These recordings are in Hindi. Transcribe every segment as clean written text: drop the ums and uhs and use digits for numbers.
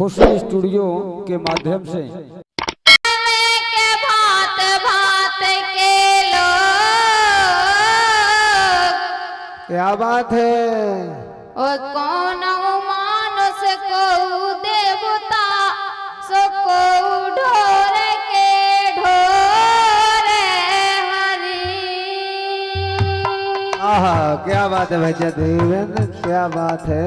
खुशी स्टूडियो के माध्यम से के भात भात के लोग। क्या बात है। और कौन मानुष को देवता सो को ढोर के ढोर हरी। आहा क्या बात है भैया देवेंद्र, क्या बात है।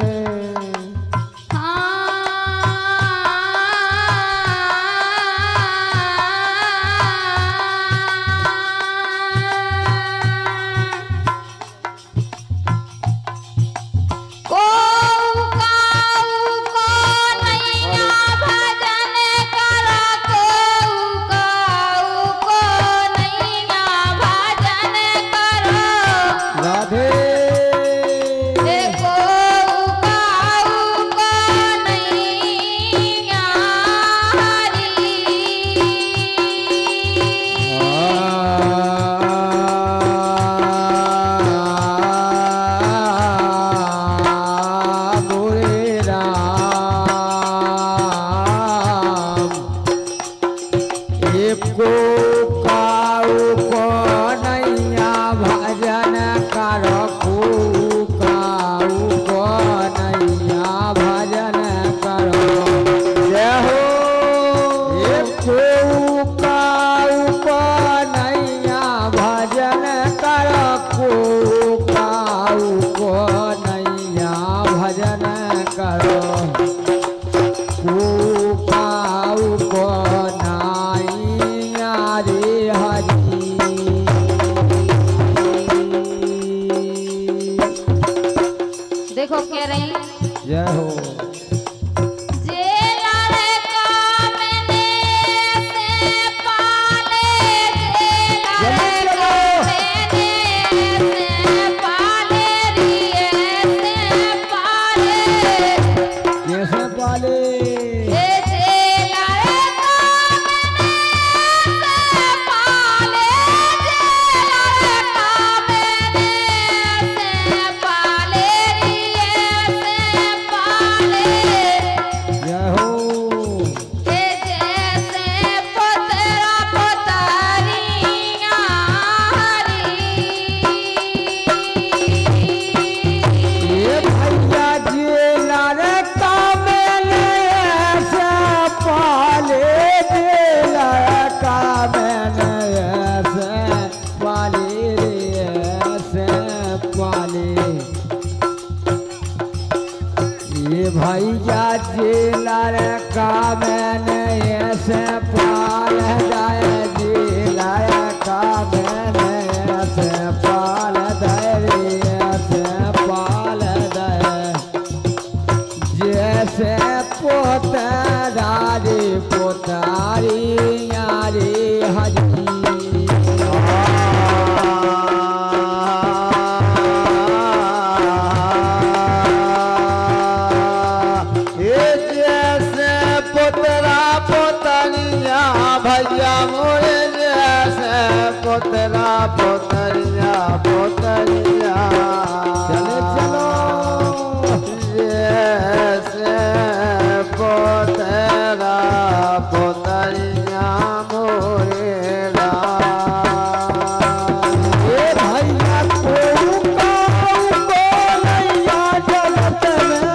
देखो कह रही जय हो। भैया जिला का मैंने ऐसे पाल जाए, जिला का मैंने ऐसे पाल दे, ऐसे पाल दे जैसे पोतारी पोतारी यारी हजी। भैया मोरे जैसे पोतरा पोतरिया पोतरिया चले चलो जैसे पोतरा पोतरिया मोरे भैया को नैया जगत में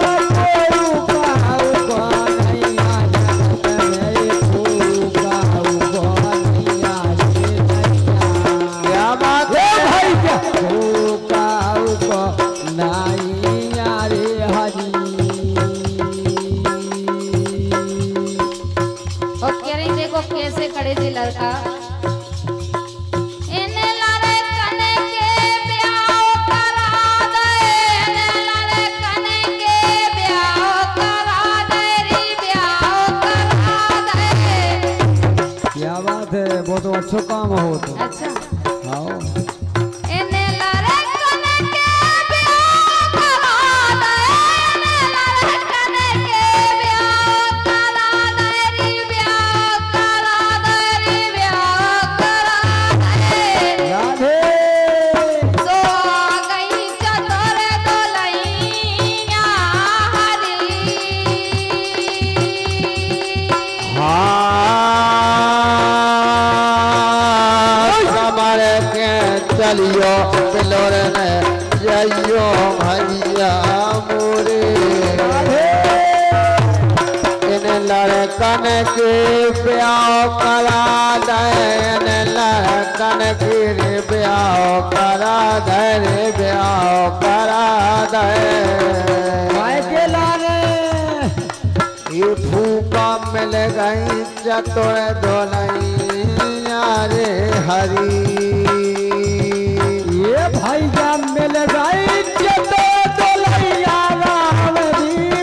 कैसे खड़े थे लड़का। क्या बात है, बहुत अच्छा काम हो तो। अच्छा हाँ चलियो बिलोर ने जइयो भैया मोरे इन लड़कन के ब्याह करा दे इन लड़कन के ब्याह करा दे ब्याह करा दे के लाने ये फूका मिल गई चतुर दोनैया रे हरी ये भैया मिल गई चतुर दोनैया राम दी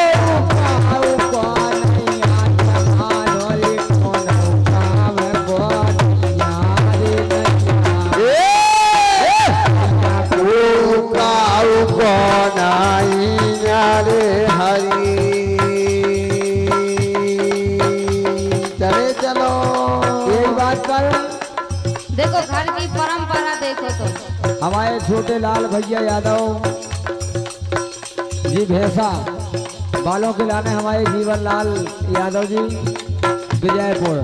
देखो घर की परंपरा देखो तो हमारे छोटे लाल भैया यादव जी भैंसा बालों के लाने हमारे जीवन लाल यादव जी विजयपुर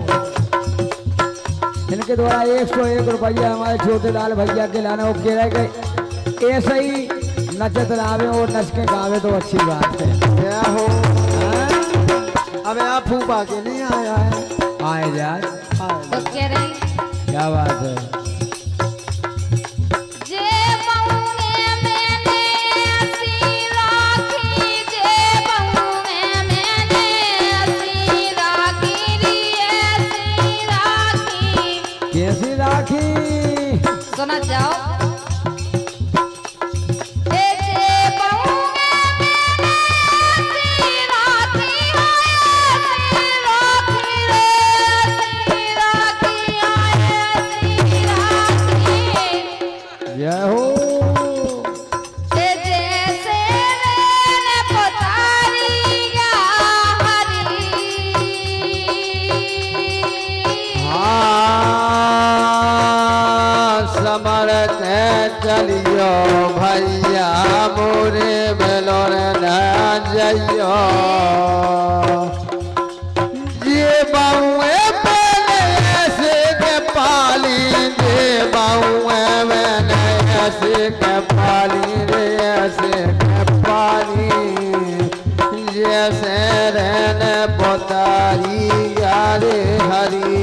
इनके द्वारा 101 रुपया हमारे छोटे लाल भैया के लाने वो कह रहे कि ऐसे ही नचत लावे और नच के गावे तो अच्छी बात है। क्या हो अबे आप फूफा के नहीं आया है आए जाए तो कह रही क्या बात है जे बहुए मैंने ऐसी राखी जे बहुए मैंने ऐसी राखी री ऐसी राखी कैसी राखी सुना जाओ चलियो भैया मोरे बेलोर न जइयो ये बाउए मैंने ऐसे के पाली जे बाउए मैंने ऐसे के पाली रे ऐसे के पाली जैसे रहने पोतारी यारे हरी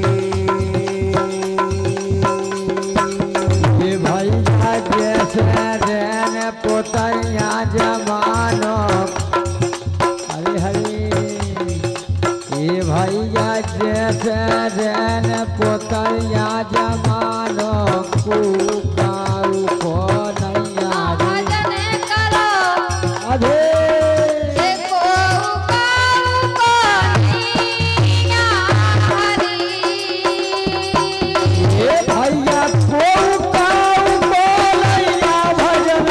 पोतैया जमानो हरे हरे ये भैया जैसे रैन पोतैया जमानो कुकाऊ को नैया भजन करो अधे देखो काऊ को नैया हरी ये भैया कुकाऊ को नैया भजन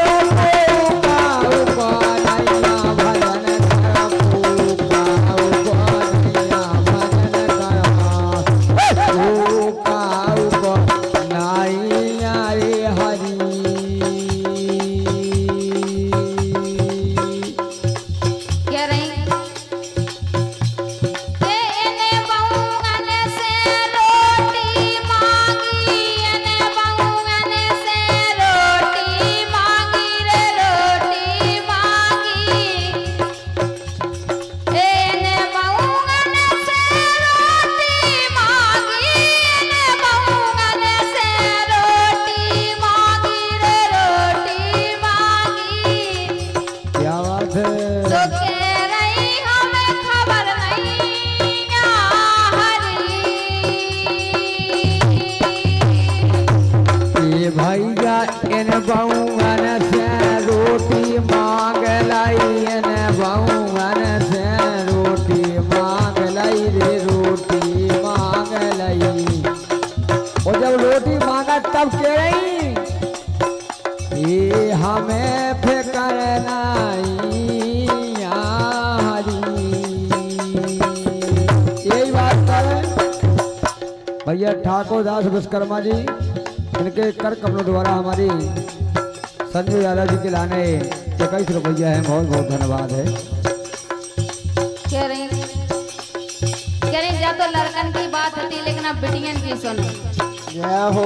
भैया इन बहुअन से रोटी मांग लाई इन बहुअन से रोटी मांग लाई रे रोटी मांग लाई और जब रोटी मांगा तब कह रही ये हमें फिकर नहीं यही बात कर भैया ठाकुर दास विश्वकर्मा जी इनके कर कमलों द्वारा हमारी संजय यादव जी के लाने 21 रुपया है। बहुत बहुत धन्यवाद है। कह रही जा तो लड़कन की बात होती लेकिन अब बिटियन की सुनो। जय हो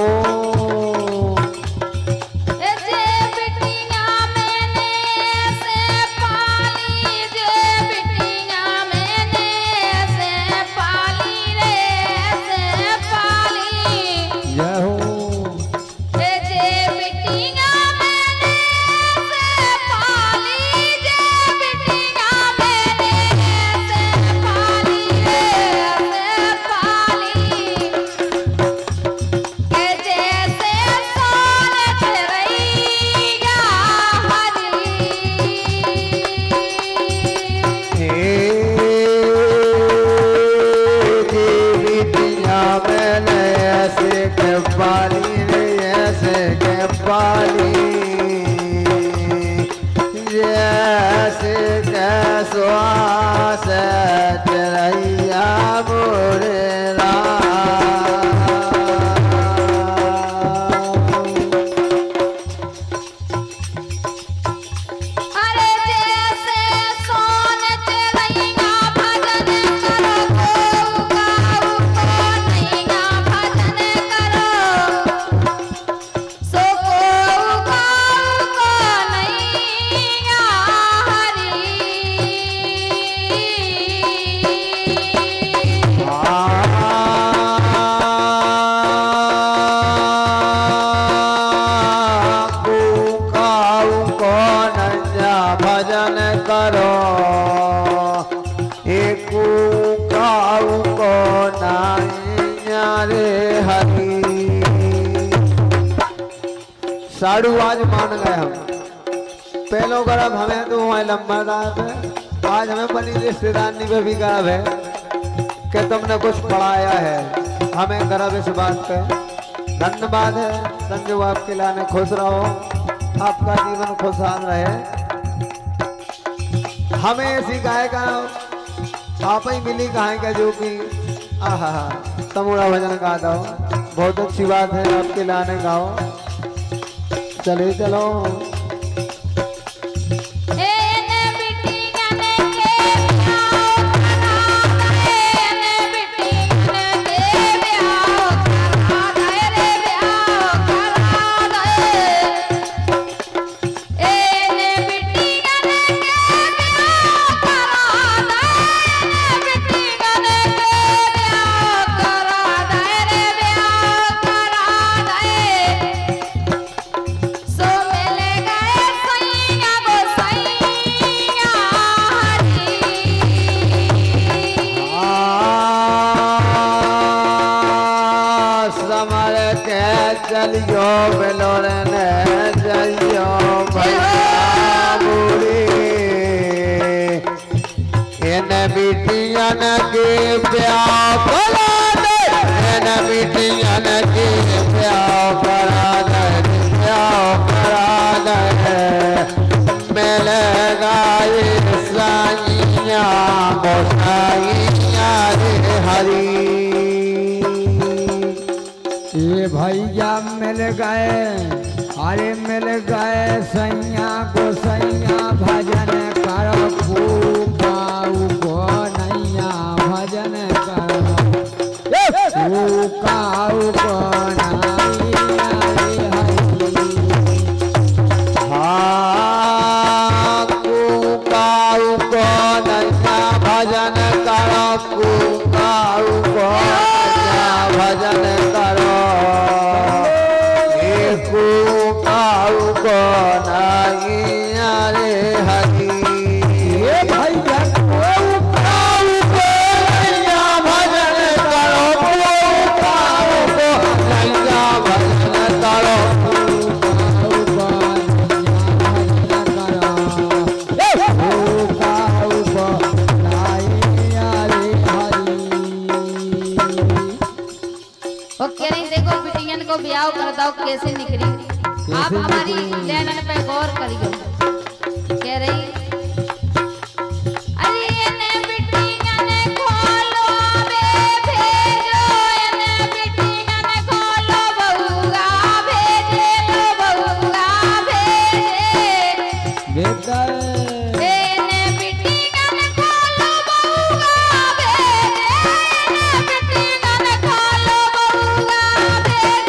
जे बिटिया मैंने से पाली, जे बिटिया मैंने से पाली रे से पाली। जय हो जे बिटिया मैंने से पाली, जे बिटिया मैंने से पाली रे से पाली। के जैसे सोन चिरैया हरी। बिटिया मैंने ऐसे के पाली रे ऐसे के पाली जैसे के श्वास चिरैया मोरे अरे जैसे सोन चिरैया भजन करो, गाओ को नैया भजन करो, सो को गाओ को नैया हरी। भजन करो एक काऊ को नाइया रे हरी। साड़ू आज मान गए हम पहलो गरब हमें तो वहाँ लंबादार है, आज हमें बनी रिश्तेदारी में भी गरब है कि तुमने कुछ पढ़ाया है, हमें गर्व इस बात पे। धन्यवाद है संजू, आपके लाने खुश रहो, आपका जीवन खुशहाल रहे। हमें ऐसी गायिका आप ही मिली गायिका जो कि आहा तमुड़ा भजन गा दो, बहुत अच्छी बात है, आपके लाने गाओ। चले चलो चलियो बेलोरे ने जइयो भैया बुरी इन बिटियन के प्यार करा दे, इन बिटियन के प्यार करा दे, प्यार करा दे। मिल गाए साइया गोसाइया रे हरी। ये भैया मिल गए, अरे मिल गए सैया को सैया भजन करो, गाऊ को नैया भजन करो, गाऊ को नैया रे हरी। हाँ गाऊ को नैया भजन करो, गाऊ को नैया भजन करो, काऊ को नैया रे हरी। ये भैया काऊ को नैया भजन करो, काऊ को नैया भजन करो, को ब्याह कर दो कैसे निकली, आप हमारी लेनन पे गौर करियो। कह रही अरे ने बिटिया ने खोलो बे भेजो, ने बिटिया ने खोलो बउआ भेजे, लो बउआ भेजे बेटा ने बिटिया ने खोलो बउआ भेजे, ने बिटिया ने खोलो बउआ भेजे।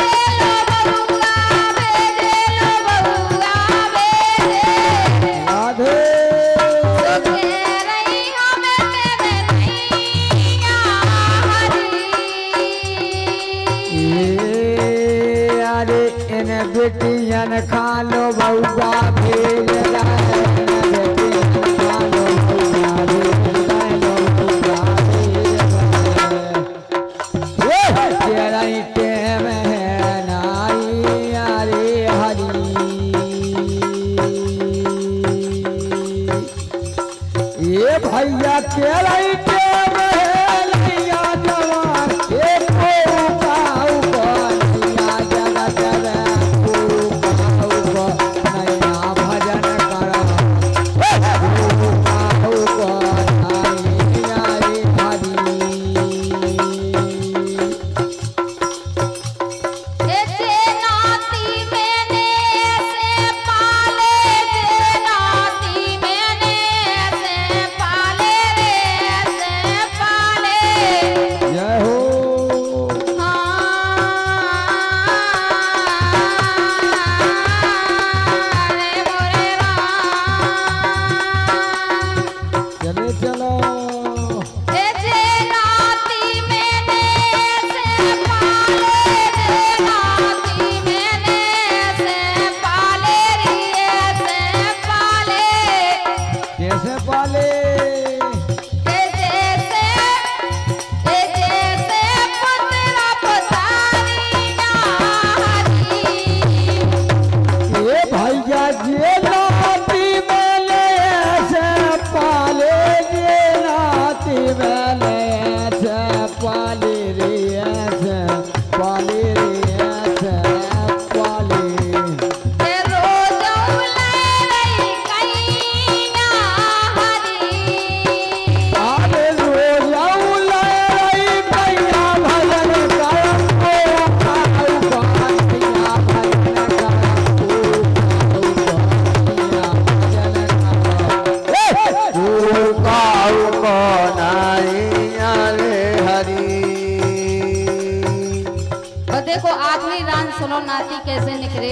देखो आखिरी रान सुनो नाती कैसे निकले।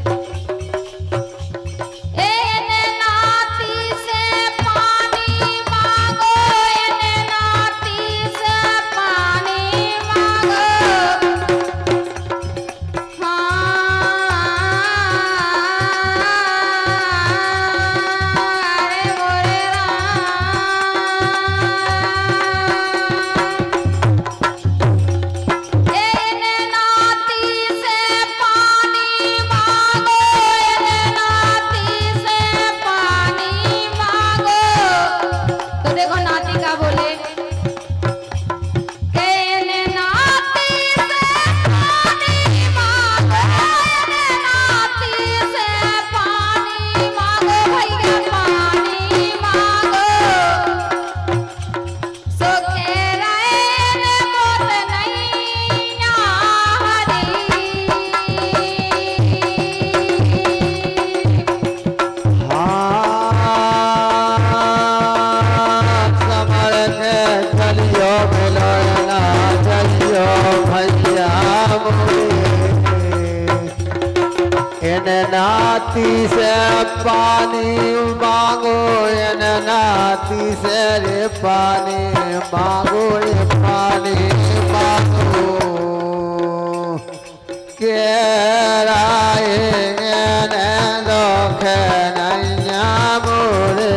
नाती से पानी मांगो, नाती से रे पानी मांगो, रे पानी मांगो के राय दोख नैया मोरे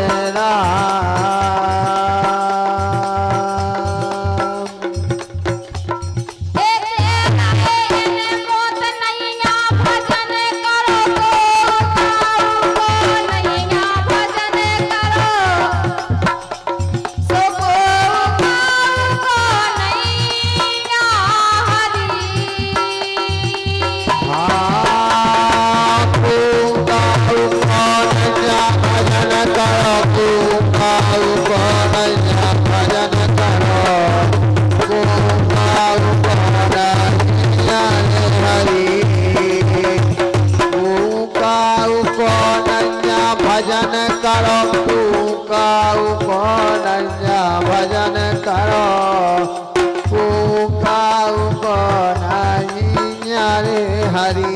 भजन करो, पुकाऊ कन्हैया भजन करो, पुकाऊ कन्हैया रे हरि।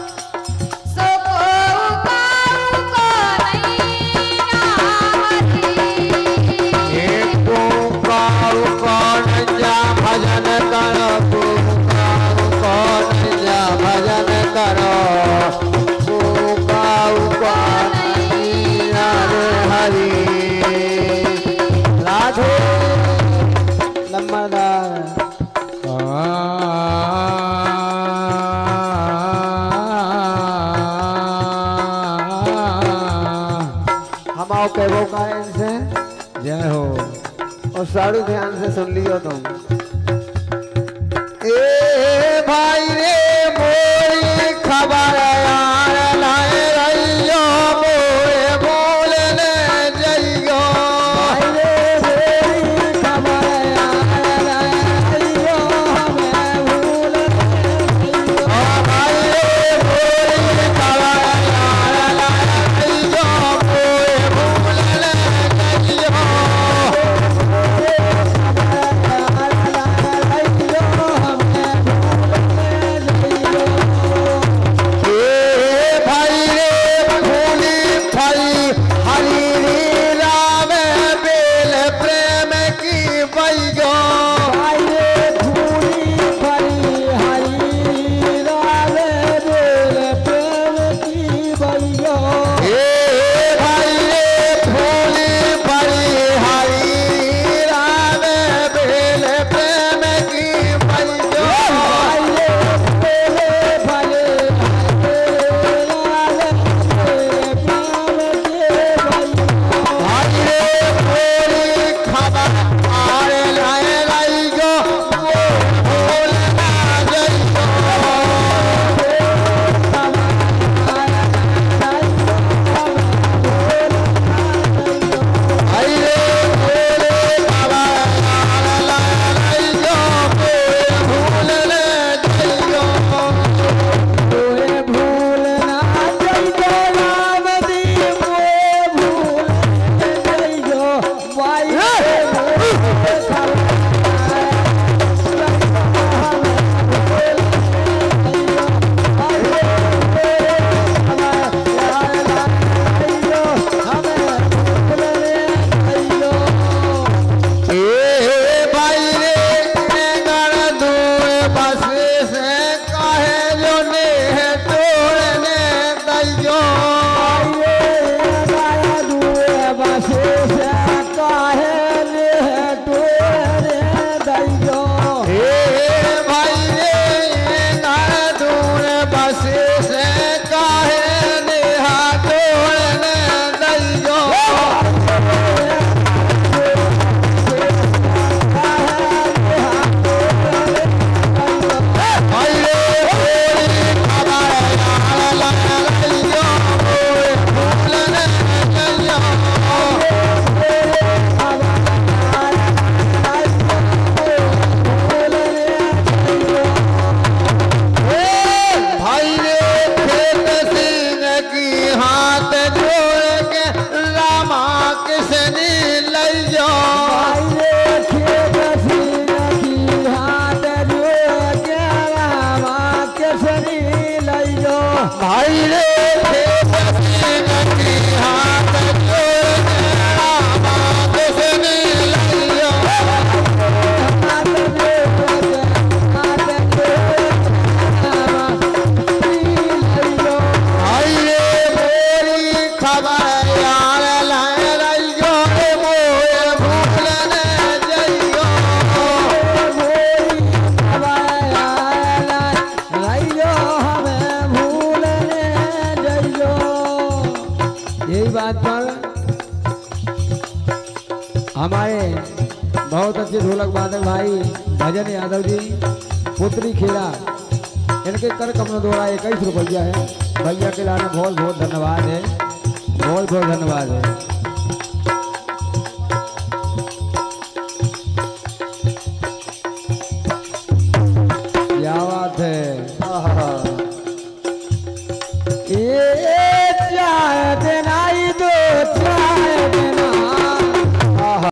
हरी। बताओ कहबो का है इनसे। जय हो। और साड़ू ध्यान से सुन लियो तुम। ए भाई रे मोरी खबर यार लाए रहियो मोरे बोलने जइयो। भाई रे मोरी खबर यार लाए रहियो हमें भूलने जइयो। भाई रे मोरी खबर यार लाए रहियो मोरे बोलने जइयो। हमारे बहुत अच्छे ढोलक वादक भाई भजन यादव जी पुत्री खेड़ा इनके कर कमलों द्वारा 21 रुपया है। भैया के लाने बहुत बहुत धन्यवाद है, बहुत बहुत धन्यवाद है। क्या बात है। आहा। ये